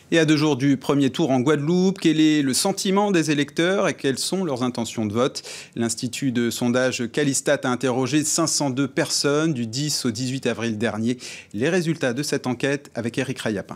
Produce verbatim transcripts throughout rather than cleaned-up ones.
Et à deux jours du premier tour en Guadeloupe, quel est le sentiment des électeurs et quelles sont leurs intentions de vote? L'Institut de sondage Calistat a interrogé cinq cent deux personnes du dix au dix-huit avril dernier. Les résultats de cette enquête avec Éric Rayapin.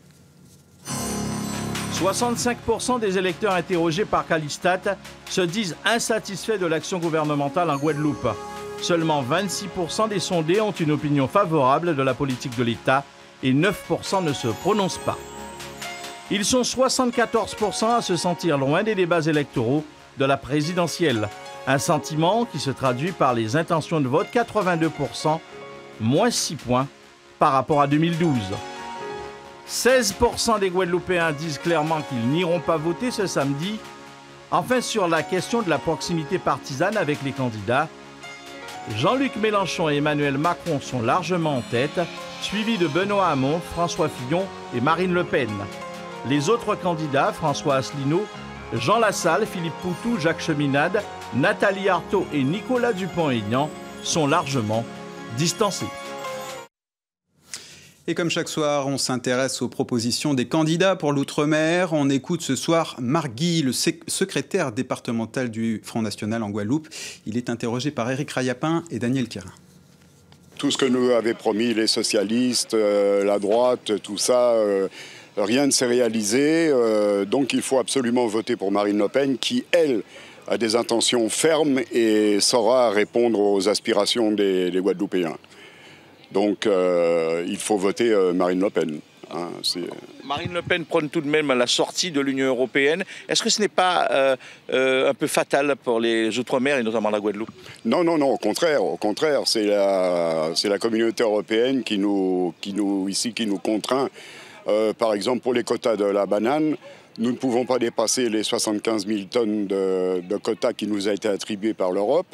soixante-cinq pour cent des électeurs interrogés par Calistat se disent insatisfaits de l'action gouvernementale en Guadeloupe. Seulement vingt-six pour cent des sondés ont une opinion favorable de la politique de l'État et neuf pour cent ne se prononcent pas. Ils sont soixante-quatorze pour cent à se sentir loin des débats électoraux de la présidentielle. Un sentiment qui se traduit par les intentions de vote, quatre-vingt-deux pour cent, moins six points par rapport à deux mille douze. seize pour cent des Guadeloupéens disent clairement qu'ils n'iront pas voter ce samedi. Enfin, sur la question de la proximité partisane avec les candidats, Jean-Luc Mélenchon et Emmanuel Macron sont largement en tête, suivis de Benoît Hamon, François Fillon et Marine Le Pen. Les autres candidats, François Asselineau, Jean Lassalle, Philippe Poutou, Jacques Cheminade, Nathalie Arthaud et Nicolas Dupont-Aignan, sont largement distancés. Et comme chaque soir, on s'intéresse aux propositions des candidats pour l'outre-mer. On écoute ce soir Marc Guy, le secrétaire départemental du Front National en Guadeloupe. Il est interrogé par Éric Rayapin et Daniel Quérin. Tout ce que nous avaient promis les socialistes, euh, la droite, tout ça, euh, rien ne s'est réalisé. Euh, donc il faut absolument voter pour Marine Le Pen qui, elle, a des intentions fermes et saura répondre aux aspirations des, des Guadeloupéens. Donc euh, il faut voter euh, Marine Le Pen. Hein, Marine Le Pen prône tout de même la sortie de l'Union européenne. Est-ce que ce n'est pas euh, euh, un peu fatal pour les Outre-mer et notamment la Guadeloupe? Non, non, non, au contraire. Au contraire, c'est la, c'est la communauté européenne qui nous, qui nous, ici, qui nous contraint. Euh, par exemple, pour les quotas de la banane, nous ne pouvons pas dépasser les soixante-quinze mille tonnes de, de quotas qui nous a été attribués par l'Europe.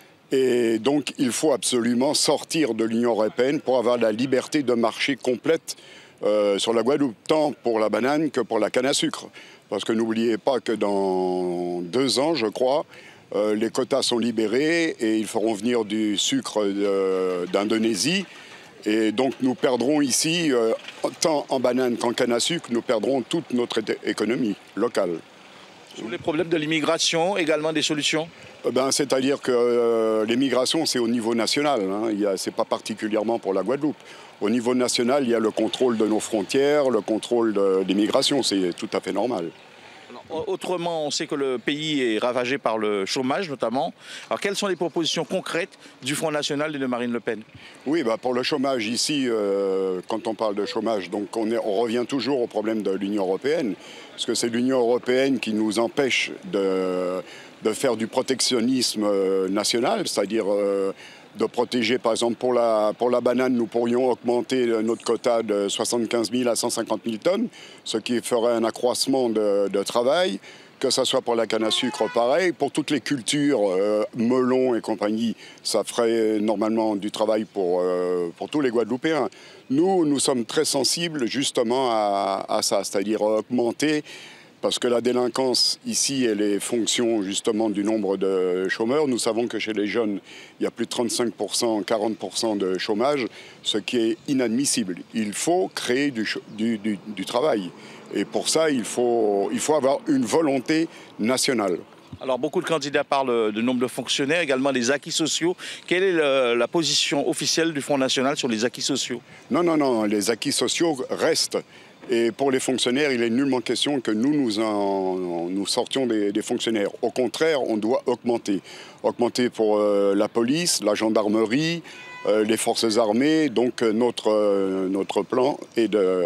Et donc, il faut absolument sortir de l'Union européenne pour avoir la liberté de marché complète euh, sur la Guadeloupe, tant pour la banane que pour la canne à sucre. Parce que n'oubliez pas que dans deux ans, je crois, euh, les quotas sont libérés et ils feront venir du sucre d'Indonésie. Et donc, nous perdrons ici, euh, tant en banane qu'en canne à sucre, nous perdrons toute notre économie locale. Sur les problèmes de l'immigration, également des solutions? Ben, c'est-à-dire que euh, l'immigration, c'est au niveau national. Hein. Ce n'est pas particulièrement pour la Guadeloupe. Au niveau national, il y a le contrôle de nos frontières, le contrôle de l'immigration. C'est tout à fait normal. Alors, autrement, on sait que le pays est ravagé par le chômage, notamment. Alors, quelles sont les propositions concrètes du Front National et de Marine Le Pen? Oui, bah, pour le chômage, ici, euh, quand on parle de chômage, donc on, est, on revient toujours au problème de l'Union européenne. Parce que c'est l'Union européenne qui nous empêche de... de faire du protectionnisme national, c'est-à-dire euh, de protéger, par exemple, pour la, pour la banane, nous pourrions augmenter notre quota de soixante-quinze mille à cent cinquante mille tonnes, ce qui ferait un accroissement de, de travail, que ce soit pour la canne à sucre, pareil. Pour toutes les cultures, euh, melons et compagnie, ça ferait normalement du travail pour, euh, pour tous les Guadeloupéens. Nous, nous sommes très sensibles justement à, à ça, c'est-à-dire augmenter. Parce que la délinquance, ici, elle est fonction justement du nombre de chômeurs. Nous savons que chez les jeunes, il y a plus de trente-cinq pour cent, quarante pour cent de chômage, ce qui est inadmissible. Il faut créer du, du, du, du travail. Et pour ça, il faut, il faut avoir une volonté nationale. Alors, beaucoup de candidats parlent de nombre de fonctionnaires, également des acquis sociaux. Quelle est le, la position officielle du Front National sur les acquis sociaux? Non, non, non, les acquis sociaux restent. Et pour les fonctionnaires, il est nullement question que nous, nous, en, nous sortions des, des fonctionnaires. Au contraire, on doit augmenter. Augmenter pour euh, la police, la gendarmerie, euh, les forces armées. Donc notre, euh, notre plan est de,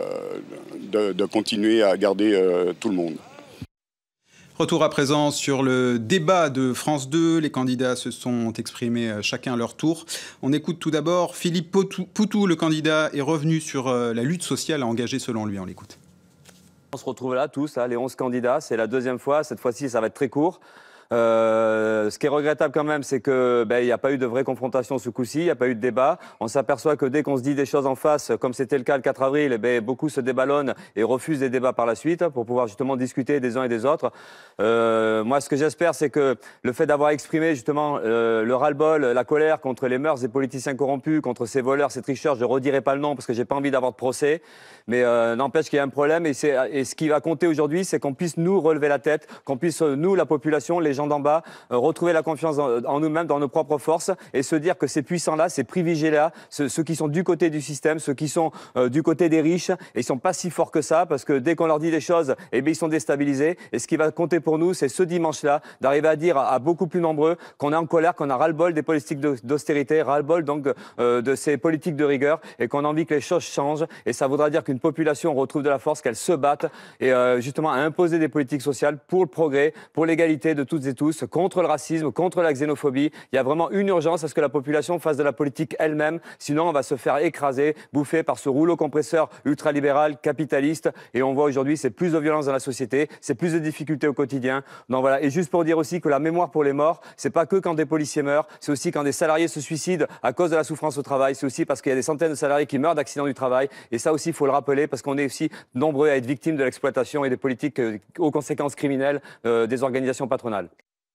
de, de continuer à garder euh, tout le monde. Retour à présent sur le débat de France deux. Les candidats se sont exprimés chacun à leur tour. On écoute tout d'abord Philippe Poutou, le candidat est revenu sur la lutte sociale à engager selon lui. On l'écoute. On se retrouve là tous, là, les onze candidats. C'est la deuxième fois. Cette fois-ci, ça va être très court. Euh, ce qui est regrettable quand même, c'est qu'il ben, n'y a pas eu de vraie confrontation ce coup-ci, il n'y a pas eu de débat. On s'aperçoit que dès qu'on se dit des choses en face, comme c'était le cas le quatre avril, eh ben, beaucoup se déballonnent et refusent des débats par la suite pour pouvoir justement discuter des uns et des autres. Euh, moi, ce que j'espère, c'est que le fait d'avoir exprimé justement euh, le ras-le-bol, la colère contre les mœurs des politiciens corrompus, contre ces voleurs, ces tricheurs, je ne redirai pas le nom parce que j'ai pas envie d'avoir de procès, mais euh, n'empêche qu'il y a un problème et, et ce qui va compter aujourd'hui, c'est qu'on puisse nous relever la tête, qu'on puisse, nous, la population, les gens d'en bas, euh, retrouver la confiance en, en nous-mêmes, dans nos propres forces et se dire que ces puissants-là, ces privilégiés-là, ceux, ceux qui sont du côté du système, ceux qui sont euh, du côté des riches, et ils ne sont pas si forts que ça parce que dès qu'on leur dit des choses, eh bien, ils sont déstabilisés. Et ce qui va compter pour nous, c'est ce dimanche-là, d'arriver à dire à, à beaucoup plus nombreux qu'on est en colère, qu'on a ras-le-bol des politiques d'austérité, ras-le-bol donc euh, de ces politiques de rigueur et qu'on a envie que les choses changent. Et ça voudra dire qu'une population retrouve de la force, qu'elle se batte et euh, justement à imposer des politiques sociales pour le progrès, pour l'égalité de toutes et tous, contre le racisme, contre la xénophobie. Il y a vraiment une urgence à ce que la population fasse de la politique elle-même, sinon on va se faire écraser, bouffer par ce rouleau compresseur ultralibéral, capitaliste. Et on voit aujourd'hui, c'est plus de violence dans la société, c'est plus de difficultés au quotidien. Donc voilà. Et juste pour dire aussi que la mémoire pour les morts, c'est pas que quand des policiers meurent, c'est aussi quand des salariés se suicident à cause de la souffrance au travail, c'est aussi parce qu'il y a des centaines de salariés qui meurent d'accidents du travail. Et ça aussi, il faut le rappeler, parce qu'on est aussi nombreux à être victimes de l'exploitation et des politiques euh, aux conséquences criminelles euh, des organisations patronales.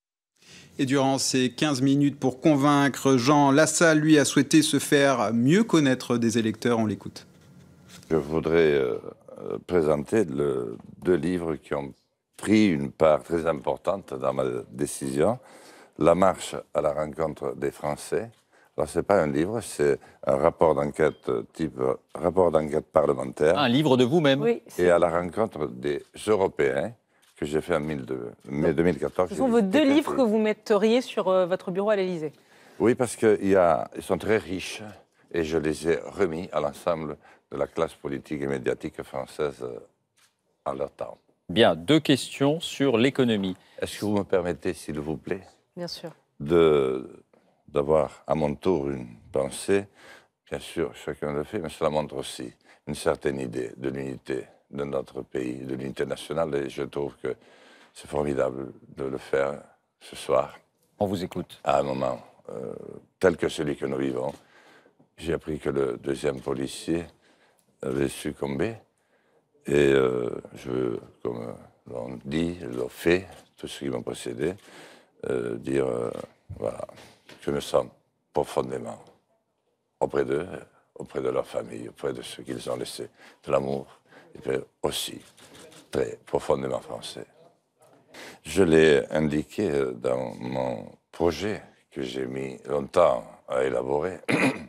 Et durant ces quinze minutes pour convaincre, Jean Lassalle, lui, a souhaité se faire mieux connaître des électeurs. On l'écoute. Je voudrais euh, présenter le, deux livres qui ont pris une part très importante dans ma décision. La marche à la rencontre des Français. Alors, ce n'est pas un livre, c'est un rapport d'enquête type rapport d'enquête parlementaire. Ah, un livre de vous-même. Oui, et à la rencontre des Européens, que j'ai fait en mai deux mille quatorze. Ce sont vos deux livres que vous metteriez sur euh, votre bureau à l'Élysée. Oui, parce qu'ils sont très riches et je les ai remis à l'ensemble de la classe politique et médiatique française en leur temps. Bien, deux questions sur l'économie. Est-ce que vous me permettez, s'il vous plaît, bien sûr, d'avoir à mon tour une pensée? Bien sûr, chacun le fait, mais cela montre aussi une certaine idée de l'unité de notre pays, de l'unité nationale, et je trouve que c'est formidable de le faire ce soir. On vous écoute. À un moment euh, tel que celui que nous vivons. J'ai appris que le deuxième policier avait succombé, et euh, je veux, comme l'on dit, l'ont fait, tous ceux qui m'ont précédé, euh, dire, euh, voilà, que nous sommes profondément auprès d'eux, auprès de leur famille, auprès de ceux qu'ils ont laissé, de l'amour, et aussi très profondément français. Je l'ai indiqué dans mon projet que j'ai mis longtemps à élaborer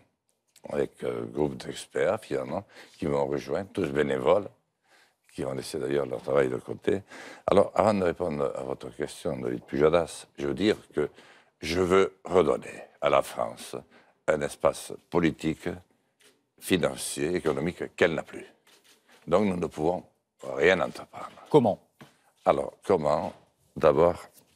avec un groupe d'experts, finalement, qui m'ont rejoint, tous bénévoles, qui ont laissé d'ailleurs leur travail de côté. Alors, avant de répondre à votre question, David Pujadas, je veux dire que je veux redonner à la France un espace politique, financier, économique qu'elle n'a plus. Donc nous ne pouvons rien entreprendre. Comment? Alors, comment? D'abord,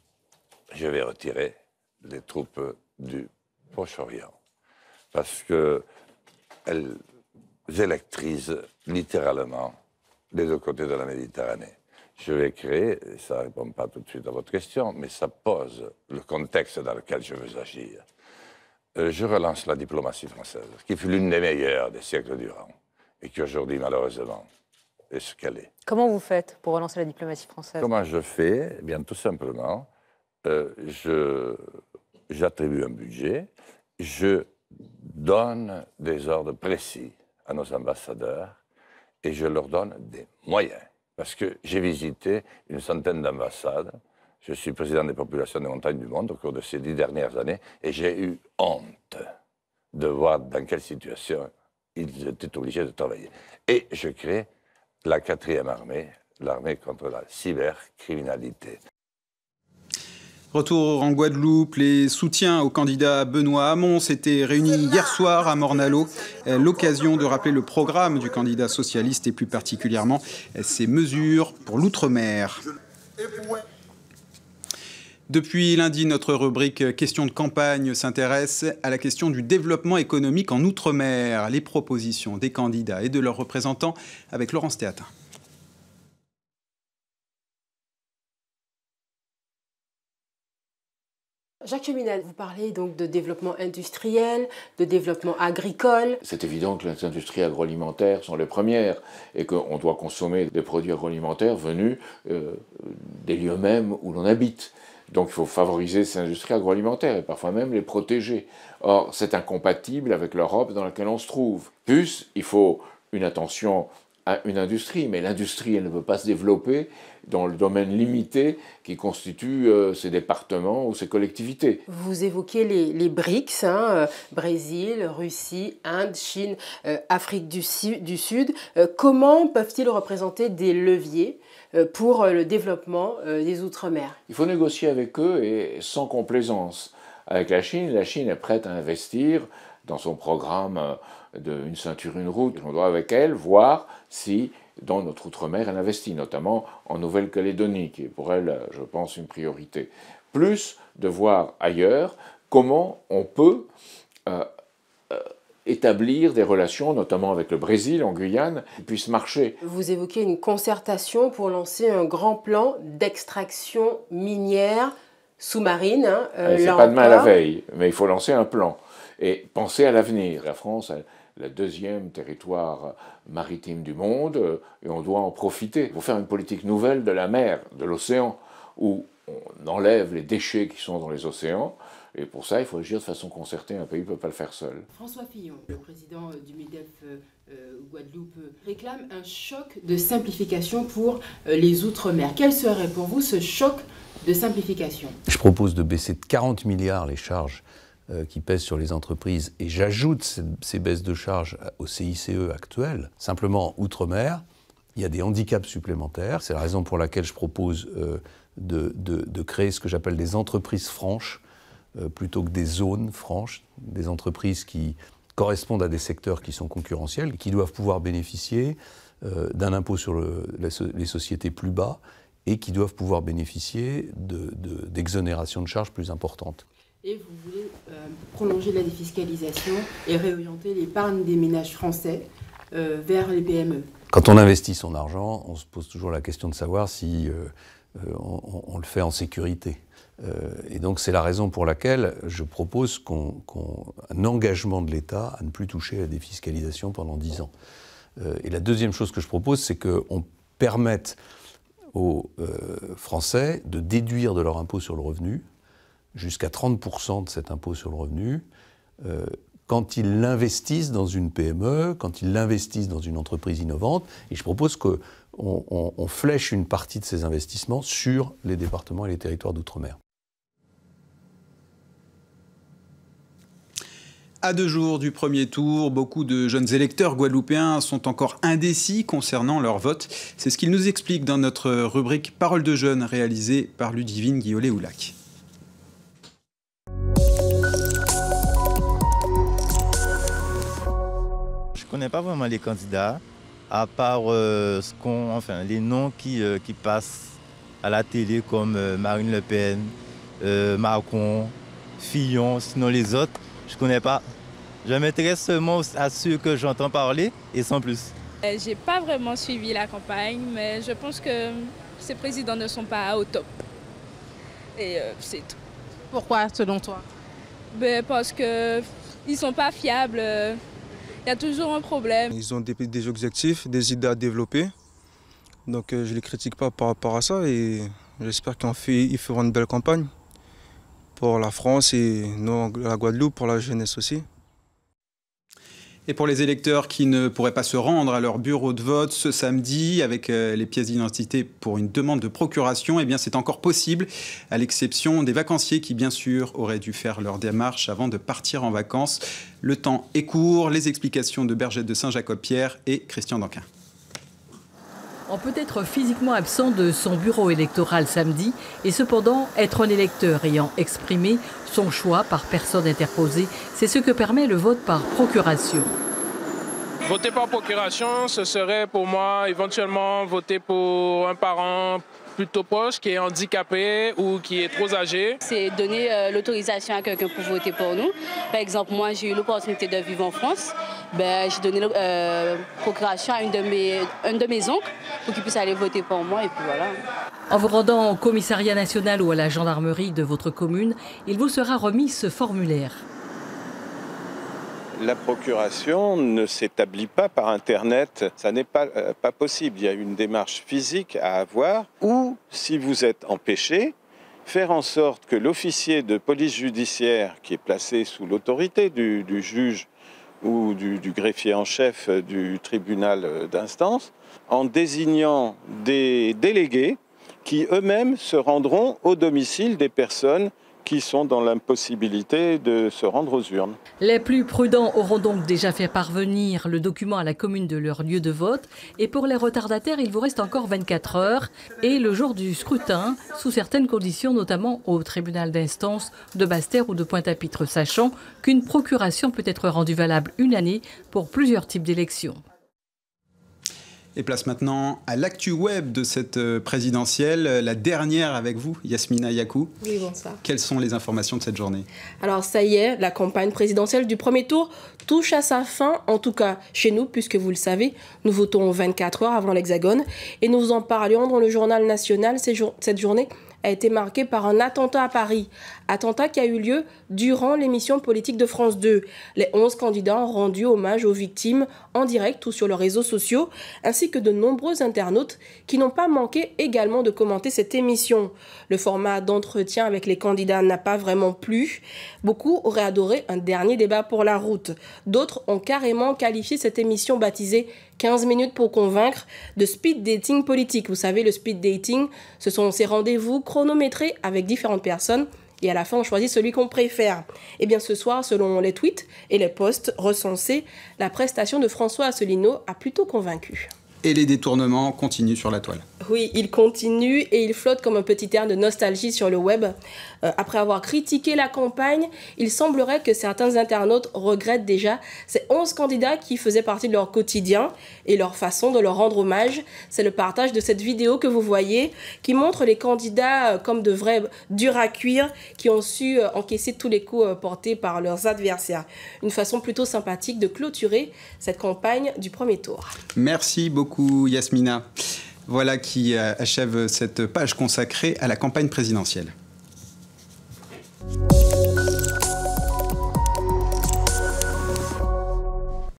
je vais retirer les troupes du Proche-Orient, parce qu'elles électrisent littéralement les deux côtés de la Méditerranée. Je vais créer, et ça ne répond pas tout de suite à votre question, mais ça pose le contexte dans lequel je veux agir. Euh, je relance la diplomatie française, qui fut l'une des meilleures des siècles durant, et qui aujourd'hui, malheureusement, est ce qu'elle est. Comment vous faites pour relancer la diplomatie française? Comment je fais? Eh bien, tout simplement, euh, je, j'attribue un budget, je donne des ordres précis à nos ambassadeurs, et je leur donne des moyens. Parce que j'ai visité une centaine d'ambassades, je suis président des populations des montagnes du monde au cours de ces dix dernières années, et j'ai eu honte de voir dans quelle situation ils étaient obligés de travailler. Et je crée la quatrième armée, l'armée contre la cybercriminalité. Retour en Guadeloupe, les soutiens au candidat Benoît Hamon s'étaient réunis hier soir à Morne-à-l'Eau. L'occasion de rappeler le programme du candidat socialiste et plus particulièrement ses mesures pour l'outre-mer. Depuis lundi, notre rubrique Questions de campagne s'intéresse à la question du développement économique en outre-mer. Les propositions des candidats et de leurs représentants avec Laurence Théatin. Jacques Cheminade, vous parlez donc de développement industriel, de développement agricole. C'est évident que les industries agroalimentaires sont les premières et qu'on doit consommer des produits agroalimentaires venus euh, des lieux mêmes où l'on habite. Donc il faut favoriser ces industries agroalimentaires et parfois même les protéger. Or, c'est incompatible avec l'Europe dans laquelle on se trouve. Plus, il faut une attention à une industrie, mais l'industrie, elle ne peut pas se développer dans le domaine limité qui constitue euh, ces départements ou ces collectivités. Vous évoquez les, les BRICS, hein, euh, Brésil, Russie, Inde, Chine, euh, Afrique du, du Sud. Euh, comment peuvent-ils représenter des leviers euh, pour le développement euh, des Outre-mer? Il faut négocier avec eux et sans complaisance. Avec la Chine, la Chine est prête à investir dans son programme d'une ceinture, une route. On doit avec elle voir si, dans notre outre-mer, elle investit, notamment en Nouvelle-Calédonie, qui est pour elle, je pense, une priorité. Plus de voir ailleurs comment on peut euh, euh, établir des relations, notamment avec le Brésil, en Guyane, qui puissent marcher. Vous évoquez une concertation pour lancer un grand plan d'extraction minière sous-marine. Hein, euh, c'est pas demain à la veille, mais il faut lancer un plan et penser à l'avenir. La France a le deuxième territoire maritime du monde et on doit en profiter. Il faut faire une politique nouvelle de la mer, de l'océan, où on enlève les déchets qui sont dans les océans. Et pour ça, il faut agir de façon concertée. Un pays ne peut pas le faire seul. François Fillon, le président du MEDEF euh, Guadeloupe, réclame un choc de simplification pour euh, les Outre-mer. Quel serait pour vous ce choc de simplification? Je propose de baisser de quarante milliards les charges euh, qui pèsent sur les entreprises et j'ajoute ces, ces baisses de charges au C I C E actuel. Simplement, Outre-mer, il y a des handicaps supplémentaires. C'est la raison pour laquelle je propose euh, de, de, de créer ce que j'appelle des entreprises franches euh, plutôt que des zones franches, des entreprises qui correspondent à des secteurs qui sont concurrentiels, qui doivent pouvoir bénéficier euh, d'un impôt sur le, la, les sociétés plus bas et qui doivent pouvoir bénéficier de, de, d'exonérations de charges plus importantes. Et vous voulez euh, prolonger la défiscalisation et réorienter l'épargne des ménages français euh, vers les P M E. Quand on investit son argent, on se pose toujours la question de savoir si euh, on, on le fait en sécurité. Euh, et donc c'est la raison pour laquelle je propose qu'on, qu'on, un engagement de l'État à ne plus toucher à la défiscalisation pendant dix ans. Euh, et la deuxième chose que je propose, c'est qu'on permette aux euh, Français de déduire de leur impôt sur le revenu jusqu'à trente pour cent de cet impôt sur le revenu euh, quand ils l'investissent dans une P M E, quand ils l'investissent dans une entreprise innovante. Et je propose qu'on on, on flèche une partie de ces investissements sur les départements et les territoires d'outre-mer. À deux jours du premier tour, beaucoup de jeunes électeurs guadeloupéens sont encore indécis concernant leur vote. C'est ce qu'ils nous expliquent dans notre rubrique Parole de jeunes, réalisée par Ludivine Guillolet-Oulac. Je ne connais pas vraiment les candidats, à part euh, ce qu'on, enfin, les noms qui, euh, qui passent à la télé comme euh, Marine Le Pen, euh, Macron, Fillon, sinon les autres, je ne connais pas. Je m'intéresse seulement à ceux que j'entends parler et sans plus. Euh, j'ai pas vraiment suivi la campagne, mais je pense que ces présidents ne sont pas au top. Et euh, c'est tout. Pourquoi, selon toi? Ben, parce qu'ils ne sont pas fiables. Il y a toujours un problème. Ils ont des, des objectifs, des idées à développer. Donc euh, je ne les critique pas par rapport à ça et j'espère qu'ils feront une belle campagne pour la France et nous, la Guadeloupe, pour la jeunesse aussi. Et pour les électeurs qui ne pourraient pas se rendre à leur bureau de vote ce samedi avec les pièces d'identité pour une demande de procuration, eh bien c'est encore possible, à l'exception des vacanciers qui, bien sûr, auraient dû faire leur démarche avant de partir en vacances. Le temps est court. Les explications de Bergette de Saint-Jacob-Pierre et Christian Danquin. On peut être physiquement absent de son bureau électoral samedi et cependant être un électeur ayant exprimé son choix par personne interposée. C'est ce que permet le vote par procuration. Voter par procuration, ce serait pour moi éventuellement voter pour un parent plutôt proche qui est handicapé ou qui est trop âgé. C'est donner euh, l'autorisation à quelqu'un pour voter pour nous. Par exemple, moi j'ai eu l'opportunité de vivre en France, ben, j'ai donné euh, procuration à une de mes, un de mes oncles pour qu'il puisse aller voter pour moi et puis voilà. En vous rendant au commissariat national ou à la gendarmerie de votre commune, il vous sera remis ce formulaire. La procuration ne s'établit pas par Internet, ça n'est pas, euh, pas possible. Il y a une démarche physique à avoir ou, si vous êtes empêché, faire en sorte que l'officier de police judiciaire qui est placé sous l'autorité du, du juge ou du, du greffier en chef du tribunal d'instance, en désignant des délégués qui eux-mêmes se rendront au domicile des personnes qui sont dans l'impossibilité de se rendre aux urnes. Les plus prudents auront donc déjà fait parvenir le document à la commune de leur lieu de vote. Et pour les retardataires, il vous reste encore vingt-quatre heures et le jour du scrutin, sous certaines conditions, notamment au tribunal d'instance de Basse-Terre ou de Pointe-à-Pitre, sachant qu'une procuration peut être rendue valable une année pour plusieurs types d'élections. Et place maintenant à l'actu web de cette présidentielle, la dernière avec vous, Yasmina Yakou. Oui, bonsoir. Quelles sont les informations de cette journée? Alors ça y est, la campagne présidentielle du premier tour touche à sa fin, en tout cas chez nous, puisque vous le savez, nous votons vingt-quatre heures avant l'Hexagone. Et nous vous en parlions dans le journal national. Cette journée a été marquée par un attentat à Paris. Attentat qui a eu lieu durant l'émission politique de France deux. Les onze candidats ont rendu hommage aux victimes en direct ou sur leurs réseaux sociaux, ainsi que de nombreux internautes qui n'ont pas manqué également de commenter cette émission. Le format d'entretien avec les candidats n'a pas vraiment plu. Beaucoup auraient adoré un dernier débat pour la route. D'autres ont carrément qualifié cette émission baptisée quinze minutes pour convaincre de speed dating politique. Vous savez, le speed dating, ce sont ces rendez-vous chronométrés avec différentes personnes et à la fin on choisit celui qu'on préfère. Et bien ce soir, selon les tweets et les posts recensés, la prestation de François Asselineau a plutôt convaincu. Et les détournements continuent sur la toile. Oui, il continue et il flotte comme un petit air de nostalgie sur le web. Euh, après avoir critiqué la campagne, il semblerait que certains internautes regrettent déjà ces onze candidats qui faisaient partie de leur quotidien et leur façon de leur rendre hommage. C'est le partage de cette vidéo que vous voyez qui montre les candidats comme de vrais durs à cuire qui ont su encaisser tous les coups portés par leurs adversaires. Une façon plutôt sympathique de clôturer cette campagne du premier tour. Merci beaucoup Yasmina. Voilà qui achève cette page consacrée à la campagne présidentielle.